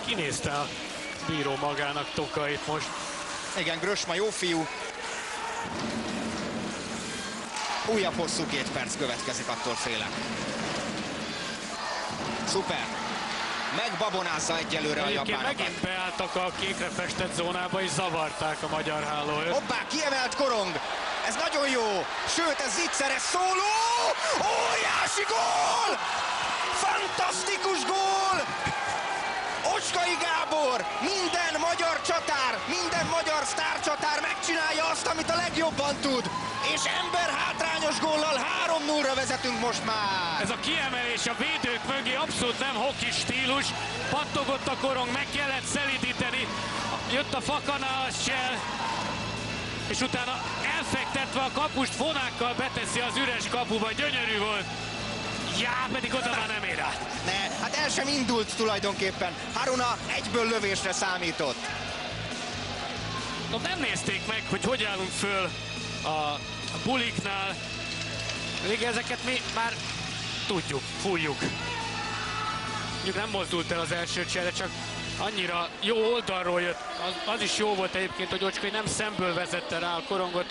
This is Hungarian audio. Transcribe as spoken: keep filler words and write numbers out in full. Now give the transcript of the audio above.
Kinézte a bíró magának Tokait most. Igen, Grösma jó fiú. Újabb hosszú két perc következik, attól félek. Szuper. Megbabonázza egyelőre a Egyébként japánokat. megint beálltak a kékre festett zónába és zavarták a magyar hálót. Hoppá, kiemelt korong. Ez nagyon jó. Sőt, ez zicseres szóló. Óriási gól! Fantasztikus gól! Ocskai Gábor, minden magyar csatár, minden magyar sztárcsatár megcsinálja azt, amit a legjobban tud. És ember hátrányos góllal három nullra vezetünk most már. Ez a kiemelés a védők mögé abszolút nem hoki stílus. Pattogott a korong, meg kellett szelidíteni. Jött a fakana, az se. És utána elfektetve a kapust fonákkal beteszi az üres kapuba. Gyönyörű volt. Já, pedig oda már nem ér át. Ne, hát el sem indult tulajdonképpen. Haruna egyből lövésre számított. No, nem nézték meg, hogy hogy állunk föl a buliknál. Még ezeket mi már tudjuk, fújjuk. Mondjuk nem mozdult el az első csere, csak annyira jó oldalról jött. Az, az is jó volt egyébként, hogy Ocskai nem szemből vezette rá a korongot,